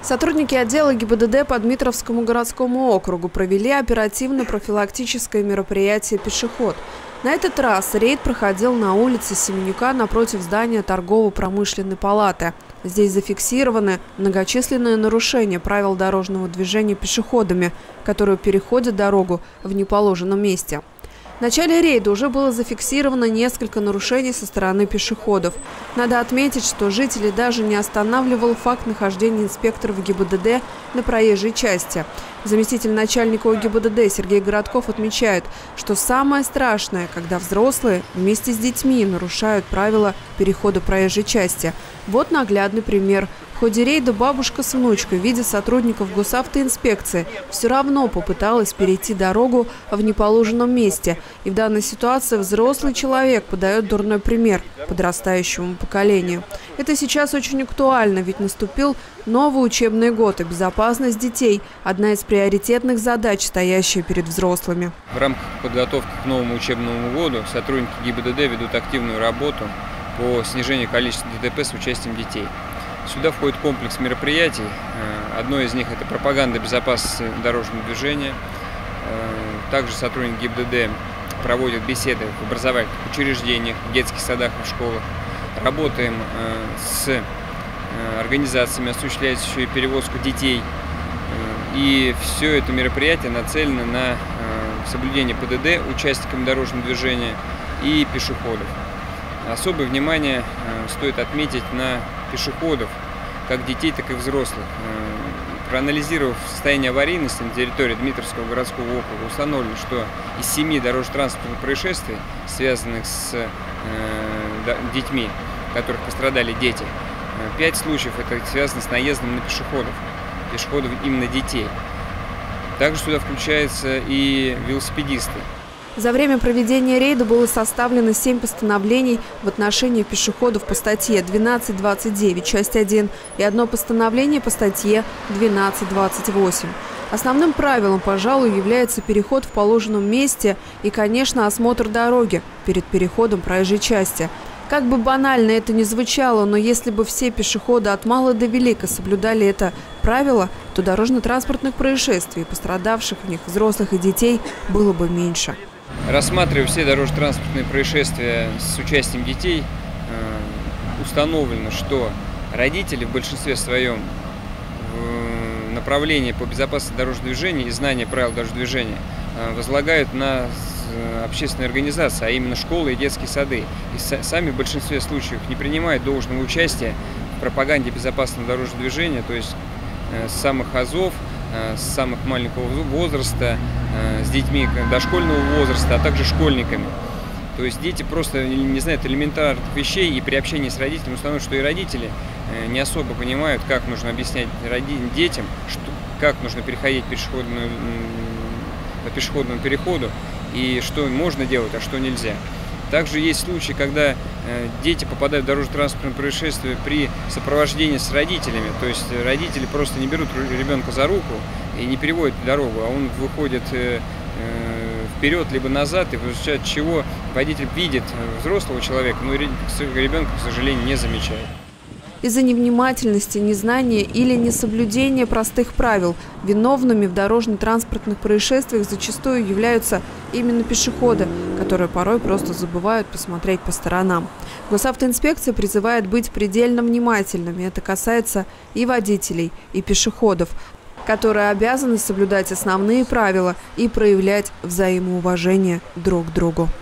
Сотрудники отдела ГИБДД по Дмитровскому городскому округу провели оперативно-профилактическое мероприятие «Пешеход». На этот раз рейд проходил на улице Семенюка напротив здания торгово-промышленной палаты. Здесь зафиксированы многочисленные нарушения правил дорожного движения пешеходами, которые переходят дорогу в неположенном месте. В начале рейда уже было зафиксировано несколько нарушений со стороны пешеходов. Надо отметить, что жители даже не останавливал факт нахождения инспекторов ГИБДД на проезжей части. Заместитель начальника ГИБДД Сергей Городков отмечает, что самое страшное, когда взрослые вместе с детьми нарушают правила перехода проезжей части. Вот наглядный пример. В ходе рейда бабушка с внучкой, видя сотрудников госавтоинспекции, все равно попыталась перейти дорогу в неположенном месте. И в данной ситуации взрослый человек подает дурной пример подрастающему поколению. Это сейчас очень актуально, ведь наступил новый учебный год, и безопасность детей – одна из приоритетных задач, стоящая перед взрослыми. В рамках подготовки к новому учебному году сотрудники ГИБДД ведут активную работу по снижению количества ДТП с участием детей. Сюда входит комплекс мероприятий. Одно из них – это пропаганда безопасности дорожного движения. Также сотрудники ГИБДД проводят беседы в образовательных учреждениях, в детских садах и в школах. Работаем с организациями, осуществляющими перевозку детей. И все это мероприятие нацелено на соблюдение ПДД участниками дорожного движения и пешеходов. Особое внимание стоит отметить на пешеходов, как детей, так и взрослых. Проанализировав состояние аварийности на территории Дмитровского городского округа, установлено, что из 7 дорожно-транспортных происшествий, связанных с детьми, в которых пострадали дети, 5 случаев это связано с наездом на пешеходов именно детей. Также сюда включаются и велосипедисты. За время проведения рейда было составлено 7 постановлений в отношении пешеходов по статье 12.29, часть 1, и одно постановление по статье 12.28. Основным правилом, пожалуй, является переход в положенном месте и, конечно, осмотр дороги перед переходом проезжей части. Как бы банально это ни звучало, но если бы все пешеходы от мала до велика соблюдали это правило, то дорожно-транспортных происшествий, пострадавших в них взрослых и детей, было бы меньше. Рассматривая все дорожно-транспортные происшествия с участием детей, установлено, что родители в большинстве своем в направлении по безопасности дорожного движения и знания правил дорожного движения возлагают на общественные организации, а именно школы и детские сады. И сами в большинстве случаев не принимают должного участия в пропаганде безопасного дорожного движения, то есть с самых азов, с самых маленького возраста, с детьми дошкольного возраста, а также школьниками. То есть дети просто не знают элементарных вещей, и при общении с родителями установлено, что и родители не особо понимают, как нужно объяснять детям, как нужно переходить по пешеходному переходу, и что можно делать, а что нельзя. Также есть случаи, когда дети попадают в дорожно-транспортное происшествие при сопровождении с родителями. То есть родители просто не берут ребенка за руку и не переводят дорогу, а он выходит вперед либо назад, и в результате чего водитель видит взрослого человека, но ребенка, к сожалению, не замечает. Из-за невнимательности, незнания или несоблюдения простых правил виновными в дорожно-транспортных происшествиях зачастую являются именно пешеходы, которые порой просто забывают посмотреть по сторонам. Госавтоинспекция призывает быть предельно внимательными. Это касается и водителей, и пешеходов, которые обязаны соблюдать основные правила и проявлять взаимоуважение друг к другу.